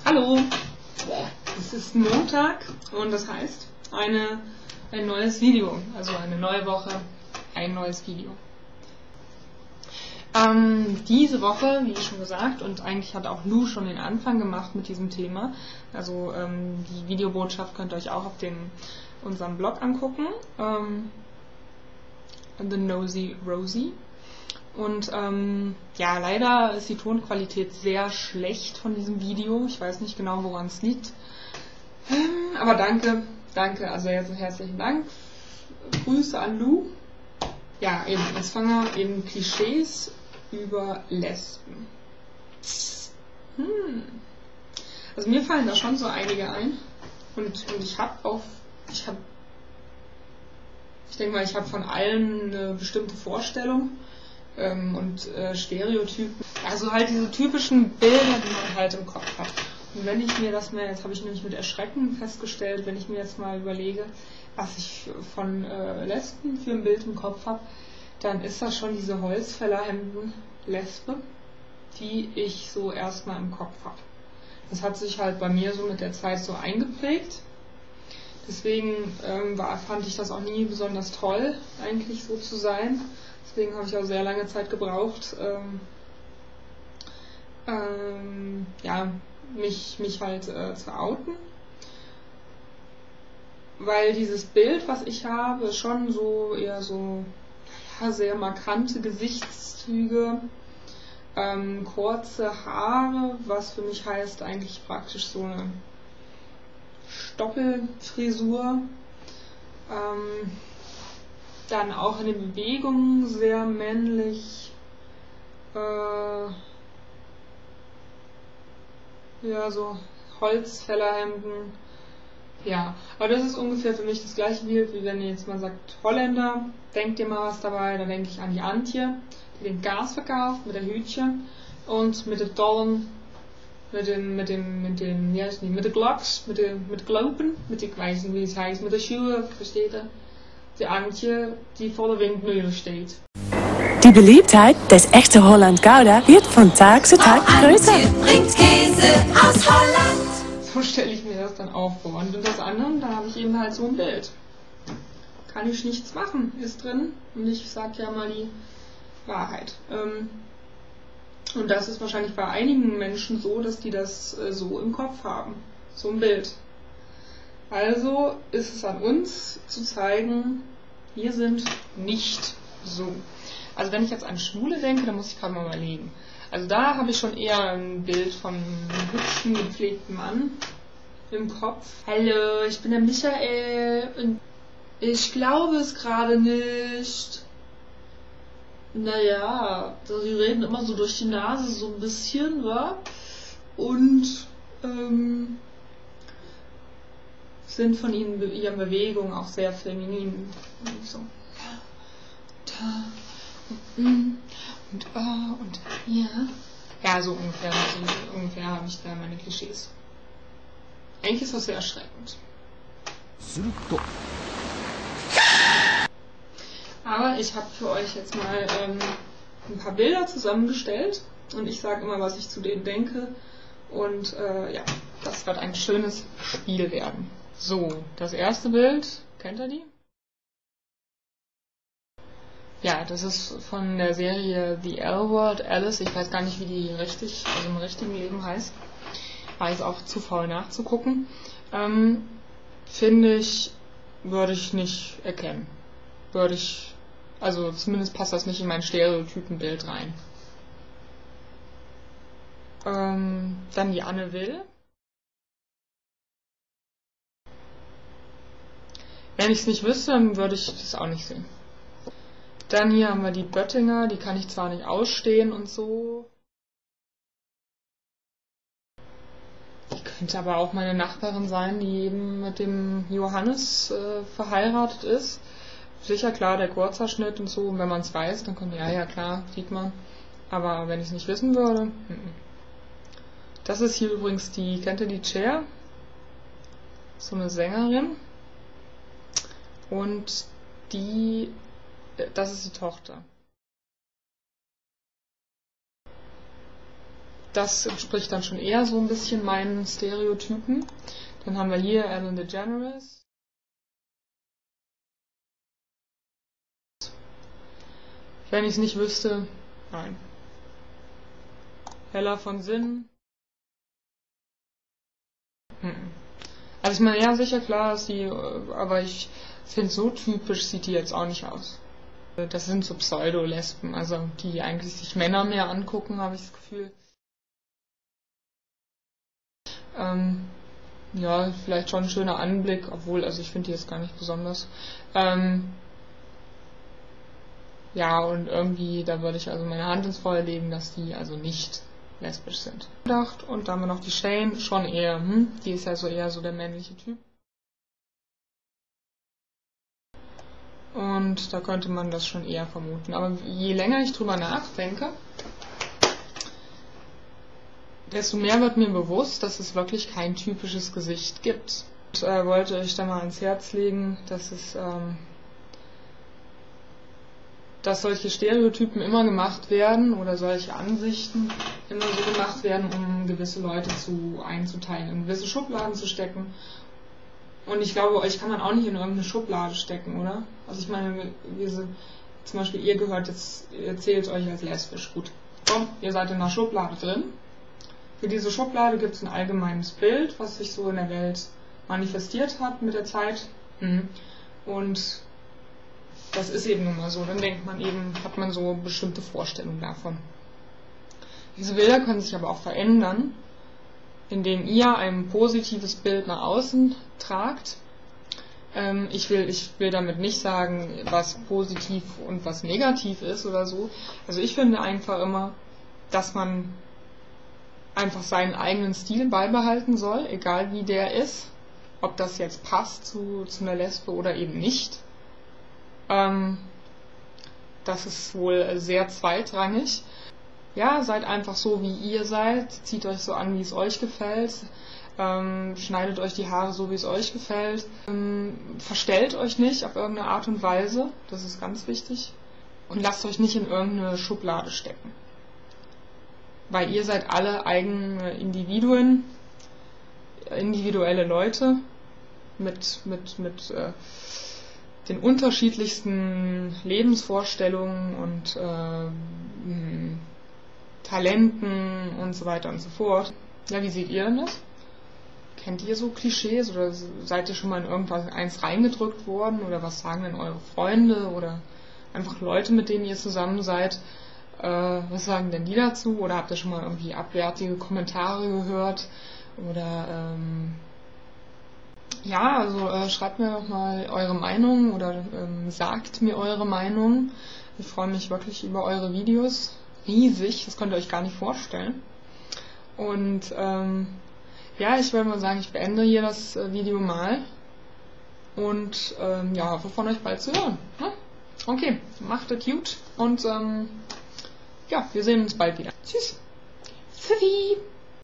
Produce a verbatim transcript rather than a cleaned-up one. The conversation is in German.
Hallo, es ist Montag und das heißt eine, ein neues Video, also eine neue Woche, ein neues Video. Ähm, diese Woche, wie schon gesagt, und eigentlich hat auch Lou schon den Anfang gemacht mit diesem Thema, also ähm, die Videobotschaft könnt ihr euch auch auf dem, unserem Blog angucken, ähm, The Nosy Rosie. Und ähm, ja, leider ist die Tonqualität sehr schlecht von diesem Video. Ich weiß nicht genau, woran es liegt. Ähm, aber danke, danke, also jetzt herzlichen Dank. Grüße an Lou. Ja, eben, jetzt fangen wir eben Klischees über Lesben. Hm. Also mir fallen da schon so einige ein. Und, und ich habe auch, ich habe, ich denke mal, ich habe von allen eine bestimmte Vorstellung. Und äh, Stereotypen, also halt diese typischen Bilder, die man halt im Kopf hat. Und wenn ich mir das mal, jetzt habe ich nämlich mit Erschrecken festgestellt, wenn ich mir jetzt mal überlege, was ich von äh, Lesben für ein Bild im Kopf habe, dann ist das schon diese Holzfällerhemden-Lesbe, die ich so erstmal im Kopf habe. Das hat sich halt bei mir so mit der Zeit so eingeprägt. Deswegen ähm, war, fand ich das auch nie besonders toll, eigentlich so zu sein. Deswegen habe ich auch sehr lange Zeit gebraucht, ähm, ähm, ja, mich, mich halt äh, zu outen. Weil dieses Bild, was ich habe, ist schon so eher so ja, sehr markante Gesichtszüge, ähm, kurze Haare, was für mich heißt eigentlich praktisch so eine Stoppelfrisur. Ähm, Dann auch in den Bewegungen sehr männlich. Äh, ja, so Holzfällerhemden. Ja, aber das ist ungefähr für mich das gleiche Bild, wie wenn ihr jetzt mal sagt Holländer. Denkt ihr mal was dabei, dann denke ich an die Antje, die den Gas verkauft mit der Hütchen und mit den Dollen, mit den, mit den, mit den, ja, nicht, mit den Glocks, mit den, mit Glopen, mit den, ich weiß nicht, wie es heißt, mit den Schuhen, versteht ihr? Die Antje, die voller Windmühle steht. Die Beliebtheit des echten Holland Gouda wird von Tag zu Tag größer. Antje bringt Käse aus Holland. So stelle ich mir das dann auch vor. Und das andere, da habe ich eben halt so ein Bild. Kann ich nichts machen, ist drin. Und ich sage ja mal die Wahrheit. Und das ist wahrscheinlich bei einigen Menschen so, dass die das so im Kopf haben. So ein Bild. Also ist es an uns zu zeigen, wir sind nicht so. Also wenn ich jetzt an Schwule denke, dann muss ich gerade mal überlegen. Also da habe ich schon eher ein Bild von einem hübschen, gepflegten Mann im Kopf. Hallo, ich bin der Michael und ich glaube es gerade nicht. Naja, die reden immer so durch die Nase so ein bisschen, wa? Und, ähm... sind von ihnen, ihren Bewegungen auch sehr feminin. Und so. Da und, und oh und ja. Ja, so ungefähr, so ungefähr habe ich da meine Klischees. Eigentlich ist das sehr erschreckend. Aber ich habe für euch jetzt mal ähm, ein paar Bilder zusammengestellt und ich sage immer, was ich zu denen denke. Und äh, ja, das wird ein schönes Spiel werden. So, das erste Bild, kennt ihr die? Ja, das ist von der Serie The L-Word, Alice. Ich weiß gar nicht, wie die richtig, also im richtigen Leben heißt. War jetzt auch zu faul nachzugucken. Ähm, finde ich, würde ich nicht erkennen. Würde ich, also zumindest passt das nicht in mein Stereotypenbild rein. Ähm, dann die Anne Will. Wenn ich es nicht wüsste, dann würde ich das auch nicht sehen. Dann hier haben wir die Böttinger, die kann ich zwar nicht ausstehen und so. Die könnte aber auch meine Nachbarin sein, die eben mit dem Johannes äh, verheiratet ist. Sicher, klar, der Kurzhaarschnitt und so. Und wenn man es weiß, dann kommt, ja, ja, klar, sieht man. Aber wenn ich es nicht wissen würde, m -m. Das ist hier übrigens die, kennt ihr die Cher? So eine Sängerin. Und die, das ist die Tochter. das entspricht dann schon eher so ein bisschen meinen Stereotypen. Dann haben wir hier Ellen DeGeneres. Wenn ich es nicht wüsste, nein. Hella von Sinn. Also ich meine, ja, sicher, klar ist die, aber ich finde, so typisch sieht die jetzt auch nicht aus. Das sind so Pseudo-Lesben, also die eigentlich sich Männer mehr angucken, habe ich das Gefühl. Ähm, ja, vielleicht schon ein schöner Anblick, obwohl, also ich finde die jetzt gar nicht besonders. Ähm, ja, und irgendwie, da würde ich also meine Hand ins Feuer legen, dass die also nicht lesbisch sind. Und dann haben wir noch die Shane, schon eher, hm, die ist ja so eher so der männliche Typ. Und da könnte man das schon eher vermuten. Aber je länger ich drüber nachdenke, desto mehr wird mir bewusst, dass es wirklich kein typisches Gesicht gibt. Und äh, wollte euch da mal ans Herz legen, dass es, ähm, dass solche Stereotypen immer gemacht werden oder solche Ansichten immer so gemacht werden, um gewisse Leute zu einzuteilen, in gewisse Schubladen zu stecken. Und ich glaube, euch kann man auch nicht in irgendeine Schublade stecken, oder? Also ich meine, wir sind, zum Beispiel ihr gehört jetzt, ihr zählt euch als lesbisch, gut. Komm, ihr seid in einer Schublade drin. Für diese Schublade gibt es ein allgemeines Bild, was sich so in der Welt manifestiert hat mit der Zeit. Und das ist eben nun mal so. Dann denkt man eben, hat man so bestimmte Vorstellungen davon. Diese Bilder können sich aber auch verändern, indem ihr ein positives Bild nach außen tragt. Ähm, ich will, ich will damit nicht sagen, was positiv und was negativ ist oder so. Also ich finde einfach immer, dass man einfach seinen eigenen Stil beibehalten soll, egal wie der ist, ob das jetzt passt zu, zu einer Lesbe oder eben nicht. Ähm, das ist wohl sehr zweitrangig. Ja, seid einfach so, wie ihr seid, zieht euch so an, wie es euch gefällt, ähm, schneidet euch die Haare so, wie es euch gefällt, ähm, verstellt euch nicht auf irgendeine Art und Weise, das ist ganz wichtig, und lasst euch nicht in irgendeine Schublade stecken. Weil ihr seid alle eigene Individuen, individuelle Leute mit, mit, mit äh, den unterschiedlichsten Lebensvorstellungen und äh, Talenten und so weiter und so fort. Ja, wie seht ihr denn das? Kennt ihr so Klischees oder seid ihr schon mal in irgendwas eins reingedrückt worden oder was sagen denn eure Freunde oder einfach Leute, mit denen ihr zusammen seid? Äh, was sagen denn die dazu? Oder habt ihr schon mal irgendwie abwertige Kommentare gehört? Oder ähm, ja, also äh, schreibt mir doch mal eure Meinung oder ähm, sagt mir eure Meinung. Ich freue mich wirklich über eure Videos. Riesig, das könnt ihr euch gar nicht vorstellen. Und ähm, ja, ich würde mal sagen, ich beende hier das äh, Video mal und ähm, ja, hoffe von euch bald zu hören. Hm? Okay, macht es gut und ähm, ja, wir sehen uns bald wieder. Tschüss. Pfiffi.